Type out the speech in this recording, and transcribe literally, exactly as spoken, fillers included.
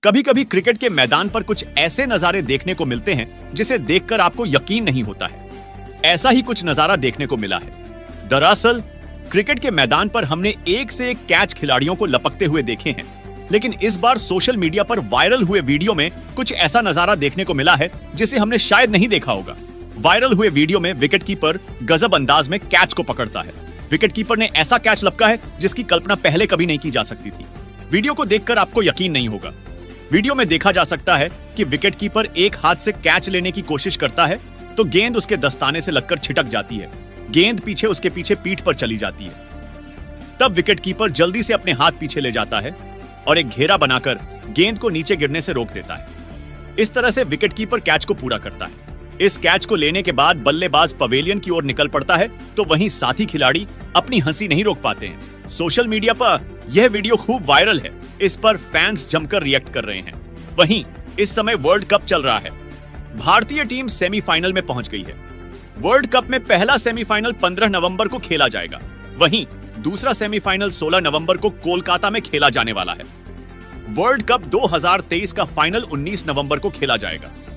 कभी कभी क्रिकेट के मैदान पर कुछ ऐसे नजारे देखने को मिलते हैं जिसे देखकर आपको यकीन नहीं होता है। ऐसा ही कुछ नजारा देखने को मिला है। दरअसल क्रिकेट के मैदान पर हमने एक से एक कैच खिलाड़ियों को लपकते हुए देखे हैं, लेकिन इस बार सोशल मीडिया पर वायरल हुए वीडियो में कुछ ऐसा नजारा देखने को मिला है जिसे हमने शायद नहीं देखा होगा। वायरल हुए वीडियो में विकेटकीपर गजब अंदाज में कैच को पकड़ता है। विकेटकीपर ने ऐसा कैच लपका है जिसकी कल्पना पहले कभी नहीं की जा सकती थी। वीडियो को देखकर आपको यकीन नहीं होगा। वीडियो में देखा जा सकता है कि विकेटकीपर एक हाथ से कैच लेने की कोशिश करता है तो गेंद उसके दस्ताने से लगकर छिटक जाती है। गेंद पीछे उसके पीछे पीठ पर चली जाती है। तब विकेटकीपर जल्दी से अपने हाथ पीछे ले जाता है और एक घेरा बनाकर गेंद को नीचे गिरने से रोक देता है। इस तरह से विकेटकीपर कैच को पूरा करता है। इस कैच को लेने के बाद बल्लेबाज पवेलियन की ओर निकल पड़ता है तो वहीं साथी खिलाड़ी अपनी हंसी नहीं रोक पाते हैं। सोशल मीडिया पर यह वीडियो खूब वायरल है। इस पर फैंस जमकर रिएक्ट कर रहे हैं। वहीं इस समय वर्ल्ड कप चल रहा है। भारतीय टीम सेमीफाइनल में पहुंच गई है। वर्ल्ड कप में पहला सेमीफाइनल पंद्रह नवंबर को खेला जाएगा। वहीं दूसरा सेमीफाइनल सोलह नवंबर को कोलकाता में खेला जाने वाला है। वर्ल्ड कप दो हज़ार तेईस का फाइनल उन्नीस नवंबर को खेला जाएगा।